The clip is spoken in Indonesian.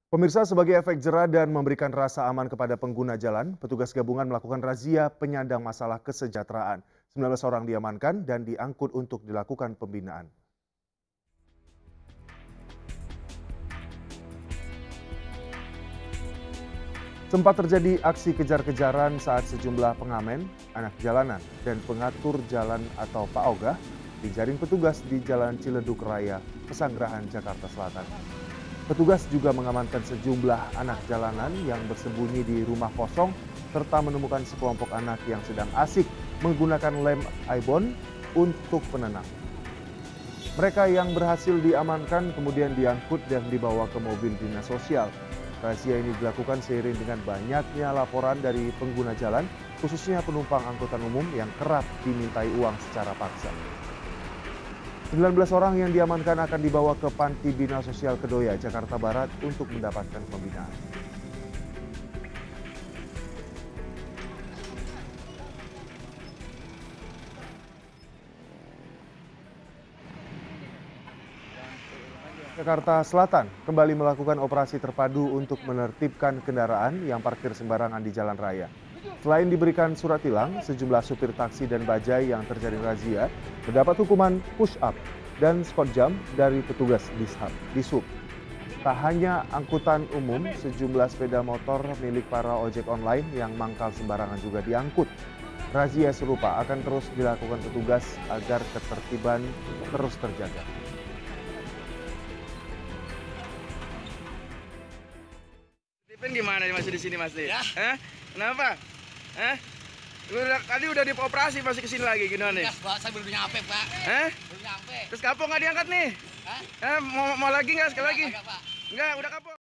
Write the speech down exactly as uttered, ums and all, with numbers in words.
Pemirsa, sebagai efek jera dan memberikan rasa aman kepada pengguna jalan, petugas gabungan melakukan razia penyandang masalah kesejahteraan. sembilan belas orang diamankan dan diangkut untuk dilakukan pembinaan. Sempat terjadi aksi kejar-kejaran saat sejumlah pengamen, anak jalanan, dan pengatur jalan atau PAOGA dijaring petugas di Jalan Ciledug Raya, Pesanggerahan, Jakarta Selatan. Petugas juga mengamankan sejumlah anak jalanan yang bersembunyi di rumah kosong serta menemukan sekelompok anak yang sedang asik menggunakan lem ibon untuk penenang. Mereka yang berhasil diamankan kemudian diangkut dan dibawa ke mobil dinas sosial. Razia ini dilakukan seiring dengan banyaknya laporan dari pengguna jalan, khususnya penumpang angkutan umum yang kerap dimintai uang secara paksa. sembilan belas orang yang diamankan akan dibawa ke Panti Bina Sosial Kedoya, Jakarta Barat untuk mendapatkan pembinaan. Jakarta Selatan kembali melakukan operasi terpadu untuk menertibkan kendaraan yang parkir sembarangan di jalan raya. Selain diberikan surat tilang, sejumlah supir taksi dan bajai yang terjaring razia mendapat hukuman push up dan spot jam dari petugas Dishub. Tak hanya angkutan umum, sejumlah sepeda motor milik para ojek online yang mangkal sembarangan juga diangkut. Razia serupa akan terus dilakukan petugas agar ketertiban terus terjaga. Tipin gimana masih di sini Mas? Ya. Hah? Kenapa? Hah? Udah, tadi udah dioperasi masih kesini lagi gimana nih? Ya, Pak, saya belum nyampe, Pak. Hah? Belum nyampe. Terus kapok nggak diangkat nih? Hah? Hah? Mau, mau lagi nggak sekali lagi? Enggak, Pak. Enggak, udah kapok.